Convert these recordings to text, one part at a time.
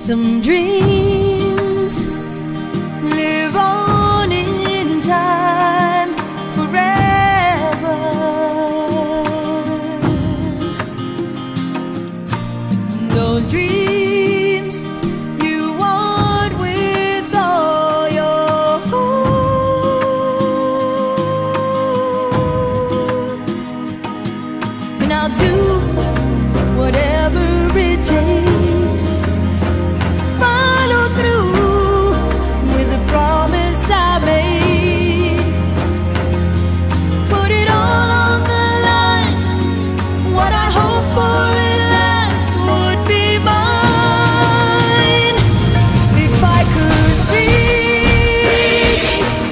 Some dreams live on in time forever. Those dreams you want with all your heart, and I'll do whatever it takes. Follow through with the promise I made. Put it all on the line. What I hope for at last would be mine. If I could reach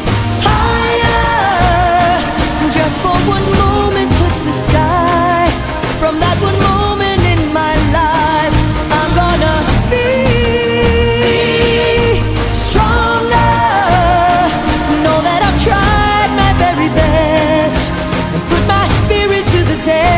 higher, just for one moment touch the sky. From that one moment in my life, I'm gonna be stronger. Know that I've tried my very best and put my spirit to the test.